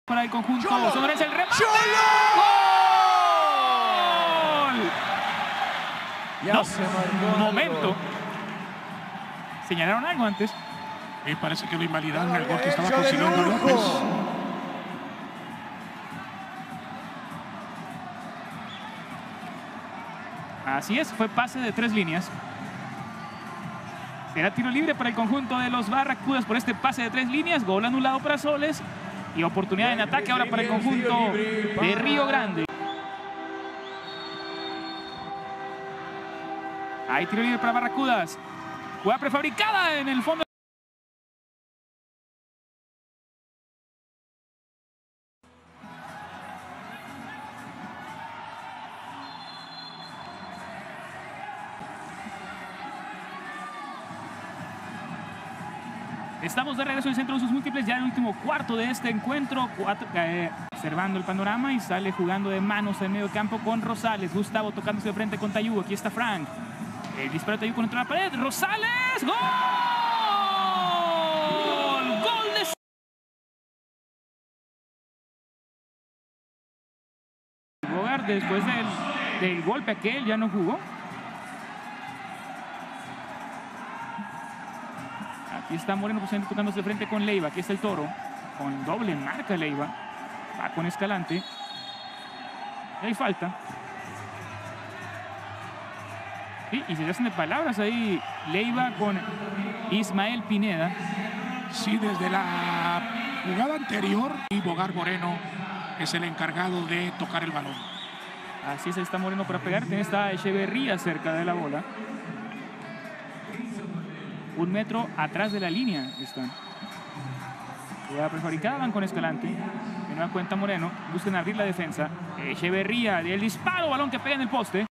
Para el conjunto sonorense, el remate. ¡Gol! Ya se marcó un momento. Señalaron algo antes. Y parece que lo invalidaron el gol que estaba consiguiendo López. Así es, fue pase de 3 líneas. Será tiro libre para el conjunto de los Barracudas por este pase de 3 líneas. Gol anulado para Soles. Y oportunidad en ataque ahora para el conjunto de Río Grande. Hay tiro libre para Barracudas. Jugada prefabricada en el fondo. Estamos de regreso en el centro de sus múltiples, ya en el último cuarto de este encuentro. Observando el panorama y sale jugando de manos en medio campo con Rosales. Gustavo tocándose de frente con Tayú. Aquí está Frank. El disparo de Tayú contra la pared. ¡Rosales! ¡Gol! ¡Gol de Bogart! Después del golpe aquel ya no jugó. Aquí está Moreno tocándose de frente con Leiva. Aquí está el Toro. Con doble marca Leiva. Va con Escalante. Y hay falta. Sí, y se hacen de palabras ahí Leiva con Ismael Pineda. Sí, desde la jugada anterior. Y Bogart Moreno es el encargado de tocar el balón. Así es, ahí está Moreno para pegar. Tiene esta Echeverría cerca de la bola. 1 metro atrás de la línea están. Jugada prefabricada, van con Escalante. De nueva cuenta Moreno. Buscan abrir la defensa. Echeverría, el disparo, balón que pega en el poste.